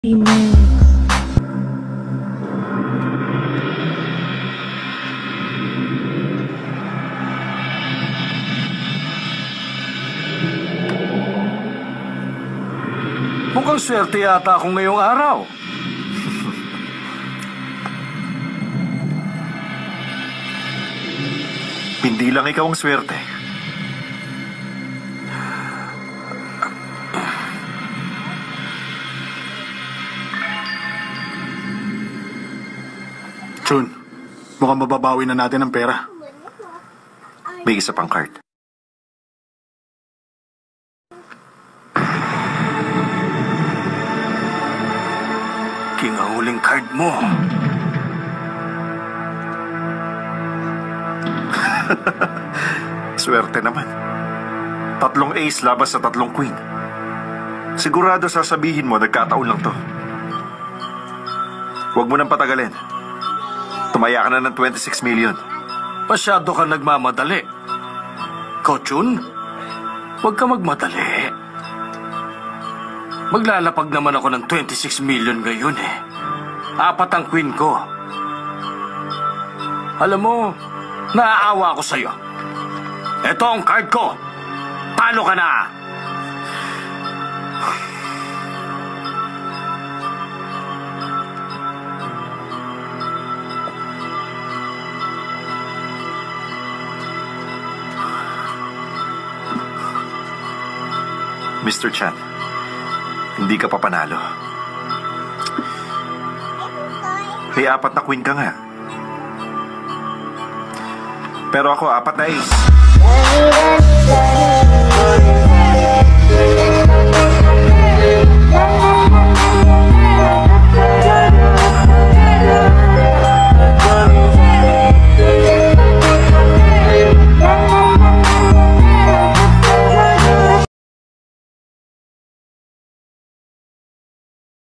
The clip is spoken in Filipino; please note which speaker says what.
Speaker 1: Mukhang swerte yata ako ngayong araw.
Speaker 2: Hindi lang ikaw ang swerte.
Speaker 3: Jun, mukhang mababawi na natin ang pera.
Speaker 2: May isa pang card.
Speaker 1: King ang huling card mo.
Speaker 2: Swerte naman. 3 ace labas sa 3 queen. Sigurado sasabihin mo nagkataon lang to. Huwag mo nang patagalin. Tumaya ka na ng 26 million.
Speaker 1: Masyado ka nagmamadali. Kochun, huwag ka magmadali. Maglalapag naman ako ng 26 million ngayon eh. 4 ang queen ko. Alam mo, naaawa ako sa'yo. Ito ang card ko. Talo ka na!
Speaker 2: Mr. Chan, hindi ka pa panalo. May 4 na queen ka nga. Pero ako 4 na ace.